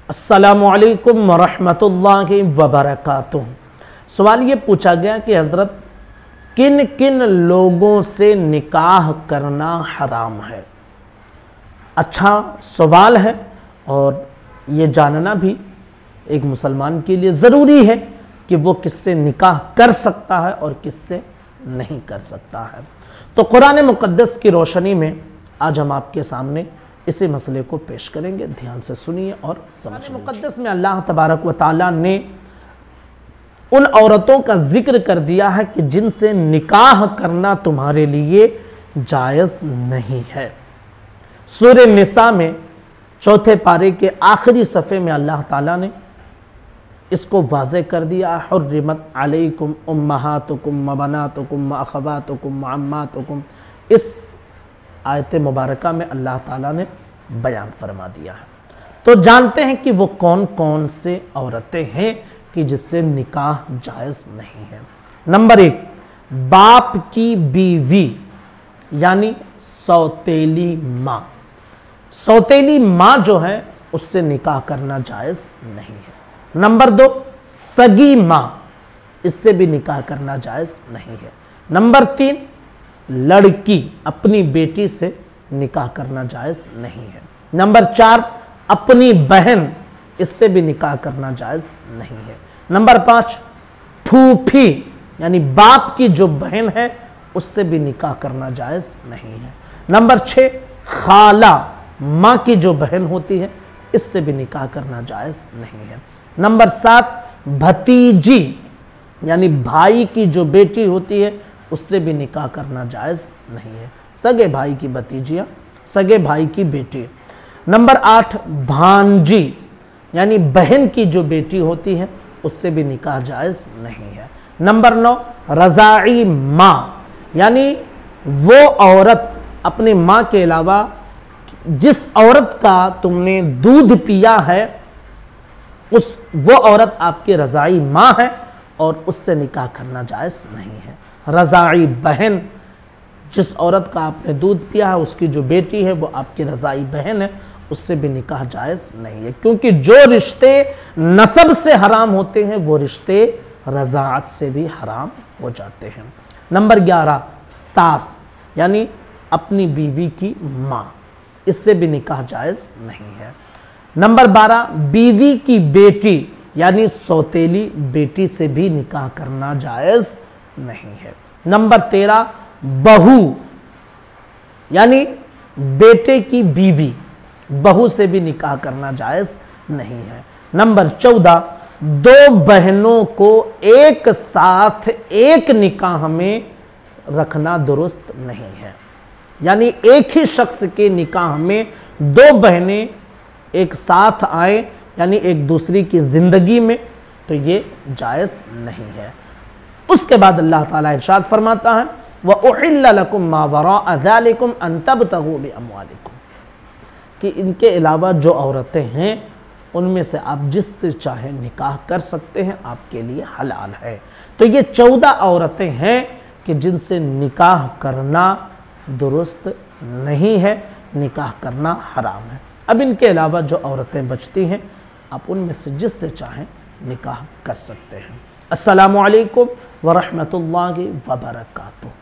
अस्सलामु अलैकुम वरहमतुल्लाहि वबरकातुह। सवाल ये पूछा गया कि हज़रत किन किन लोगों से निकाह करना हराम है। अच्छा सवाल है और ये जानना भी एक मुसलमान के लिए ज़रूरी है कि वो किससे निकाह कर सकता है और किससे नहीं कर सकता है। तो कुरान मुक़द्दस की रोशनी में आज हम आपके सामने इसी मसले को पेश करेंगे। ध्यान से सुनिए और समझिए। मुक़द्दस में अल्लाह तबारक व तआला ने उन औरतों का जिक्र कर दिया है कि जिनसे निकाह करना तुम्हारे लिए जायज़ नहीं है। सूरह निसा में चौथे पारे के आखिरी सफ़े में अल्लाह ताला ने इसको वाज़े कर दिया। हुर्रिमत अलैकुम उम्महातुकुम व बनातुकुम व अख़वातुकुम व अम्मातुकुम। इस आयत मुबारका में अल्लाह ताला ने बयान फरमा दिया है। तो जानते हैं कि वो कौन कौन से औरतें हैं कि जिससे निकाह जायज़ नहीं है। नंबर 1, बाप की बीवी यानी सौतेली माँ। सौतेली माँ जो है उससे निकाह करना जायज़ नहीं है। नंबर 2, सगी माँ, इससे भी निकाह करना जायज़ नहीं है। नंबर 3, लड़की अपनी बेटी से निकाह करना जायज़ नहीं है। नंबर 4, अपनी बहन, इससे भी निकाह करना जायज़ नहीं है। नंबर 5, फूफी यानी बाप की जो बहन है उससे भी निकाह करना जायज़ नहीं है। नंबर 6, खाला, माँ की जो बहन होती है, इससे भी निकाह करना जायज़ नहीं है। नंबर 7, भतीजी यानी भाई की जो बेटी होती है उससे भी निकाह करना जायज़ नहीं है। सगे भाई की भतीजियाँ, सगे भाई की बेटी। नंबर 8, भांजी यानी बहन की जो बेटी होती है उससे भी निकाह जायज़ नहीं है। नंबर 9, रज़ाई माँ यानी वो औरत अपनी माँ के अलावा जिस औरत का तुमने दूध पिया है वो औरत आपकी रज़ाई माँ है और उससे निकाह करना जायज़ नहीं है। रज़ाई बहन, जिस औरत का आपने दूध पिया है उसकी जो बेटी है वो आपकी रज़ाई बहन है, उससे भी निकाह जायज़ नहीं है। क्योंकि जो रिश्ते नसब से हराम होते हैं वो रिश्ते रज़ाअत से भी हराम हो जाते हैं। नंबर 11, सास यानी अपनी बीवी की माँ, इससे भी निकाह जायज़ नहीं है। नंबर 12, बीवी की बेटी यानी सौतेली बेटी से भी निकाह करना जायज़ नहीं है। नंबर 13, बहू यानी बेटे की बीवी, बहू से भी निकाह करना जायज़ नहीं है। नंबर 14, दो बहनों को एक साथ एक निकाह में रखना दुरुस्त नहीं है। यानी एक ही शख्स के निकाह में दो बहनें एक साथ आए यानी एक दूसरी की जिंदगी में, तो ये जायज़ नहीं है। उसके बाद अल्लाह ताला इरशाद फरमाता है व उहिल्ल लकुम मा वराअ ज़ालिकुम अन तबतगू बिअमवालिकुम, कि इनके अलावा जो औरतें हैं उनमें से आप जिससे चाहे निकाह कर सकते हैं, आपके लिए हलाल है। तो ये 14 औरतें हैं कि जिनसे निकाह करना दुरुस्त नहीं है, निकाह करना हराम है। अब इनके अलावा जो औरतें बचती हैं आप उनमें से जिससे चाहें निकाह कर सकते हैं। अस्सलामु अलैकुम वरहमतुल्लाहि वबरकातुहू।